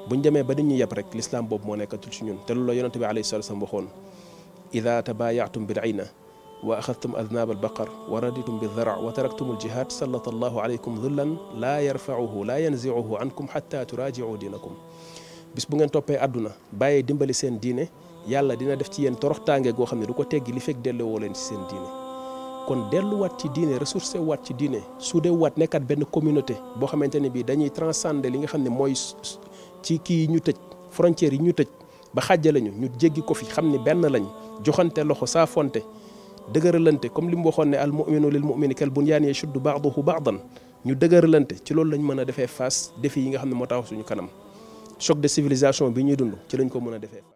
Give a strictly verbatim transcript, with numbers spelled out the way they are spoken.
buñ demee ba nit ñi yeb rek l'islam boobu moo nekkatul ci ñun te loolu la yonente bi alayhi salatu wasallam waxoon ida tabayaatum bil ayna wa axadtum adnaab al baqar wa raditum bi dara wa taraktum al jihad sallata allahu alaykum dhullan laa yarfauhu laa yanziuhu ankum xatta turaajiu diinakum bis bu ngeen toppee àdduna bàyyee dimbali seen diine yàlla dina def ci yéen toroxtaange goo xam ne du ko teggi li fekk delloo leen ci seen diine kon delluwaat ci diine ressourcé waat ci diine suude waat nekkat benn communauté boo xamante ne bii dañuy transcender li nga xam ne mooy ci kii yi ñu tëj frontières yi ñu tëj ba xàjjale ñu ñu jéggi ko fi xam ni benn lañ joxante loxo saafonte dëgëralante comme li mu waxoon ne al muminu lil mumini kal bunyaan yashuddu ba'duhu ba'dan ñu dëgëralante ci loolu lañ mën a defee face défi yi nga xam ne moo taxaw suñu kanam choc de civilisation bi ñuy dund ci lañ ko mën a defee